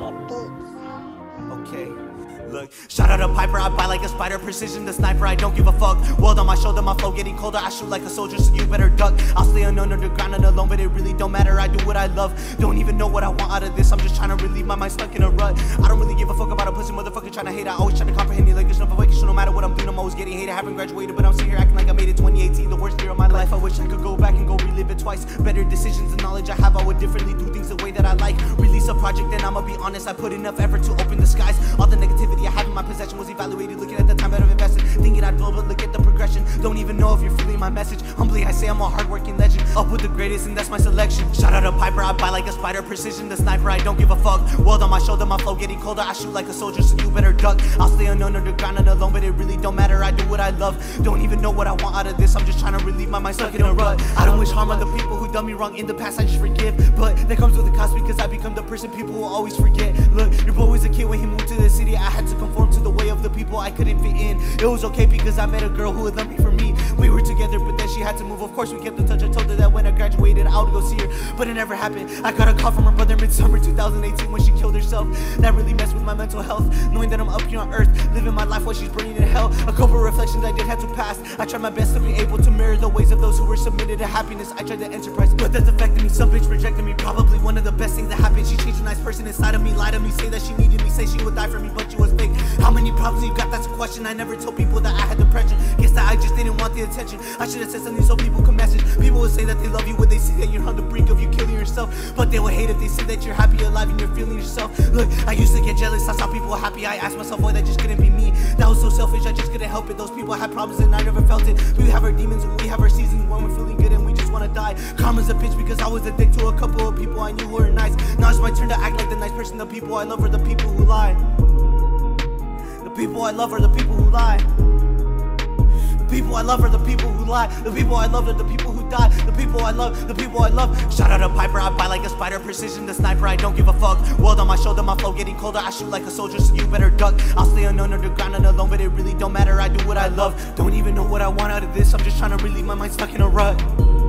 Okay, look, shout out to Piper, I bite like a spider, precision the sniper, I don't give a fuck. World on my shoulder, my flow getting colder, I shoot like a soldier, so you better duck. I'll stay unknown underground and alone, but it really don't matter, I do what I love. Don't even know what I want out of this, I'm just trying to relieve my mind stuck in a rut. I don't really give a fuck about a pussy motherfucker trying to hate, I always trying to comprehend it like there's no vacation. No matter what I'm doing, I'm always getting hated. I haven't graduated, but I'm still here acting like I made it 2018, the worst year of my life. I wish I could go back and go relive it twice. Better decisions and knowledge I have, I would differently do things the way that I like. Release a project and I'ma be honest, I put enough effort to open the skies. All the negativity I have in my possession was evaluated looking at the time that I've invested, thinking I'd blow, but look at the progression. Don't even know if you're feeling my message. Humbly I say I'm a hardworking legend, up with the greatest and that's my selection. Shout out to Piper, I bite like a spider, precision the sniper, I don't give a fuck. World on my shoulder, my flow getting colder, I shoot like a soldier, so you better duck. I'll stay unknown underground and alone, but it really don't matter, I do what I love. Don't even know what I want out of this, I'm just trying to relieve my mind stuck in a rut. I don't wish harm on the people who done me wrong in the past, I just forgive. But that comes with a cost because I become the person people will always forget. Look, your boy was a kid when he moved to the city, I had to conform to the way of the people I couldn't fit in. It was okay because I met a girl who would love me for me. We were together but then she had to move, of course we kept in touch. I told her that when I graduated I would go see her, but it never happened. I got a call from her brother midsummer 2018 when she killed herself. That really messed with my mental health, knowing that I'm up here on earth, living my life while she's burning in hell. A couple reflections I did have to pass, I tried my best to be able to mirror the ways of those who were submitted to happiness. I tried to enterprise, but that's affected me. Some bitch rejected me, probably one of the best things that happened. She changed a nice person inside of me, lied to me, say that she needed me, say she would die for me, but she was fake. How many problems you got? That's a question. I never told people that I had depression. Guess that I just didn't want the attention. I should have said something so people could message. People would say that they love you when they see that you're on the brink of you killing yourself, but they would hate if they say that you're happy, alive, and you're feeling yourself. Look, I used to get jealous, I saw people happy, I asked myself why that just couldn't be me. That was so selfish, I just couldn't help it. Those people had problems and I never felt it. We have our demons and we have our seasons when we're feeling good and we just wanna die. Karma's a bitch because I was a dick to a couple of people I knew who were nice. Now it's my turn to act like the nice person. The people I love are the people who lie. The people I love are the people who lie. The people I love are the people who lie. The people I love are the people who die. The people I love, the people I love. Shout out to Piper, I bite like a spider, precision the sniper, I don't give a fuck. World on my shoulder, my flow getting colder, I shoot like a soldier, so you better duck. I'll stay unknown underground and alone, but it really don't matter, I do what I love. Don't even know what I want out of this, I'm just trying to relieve my mind stuck in a rut.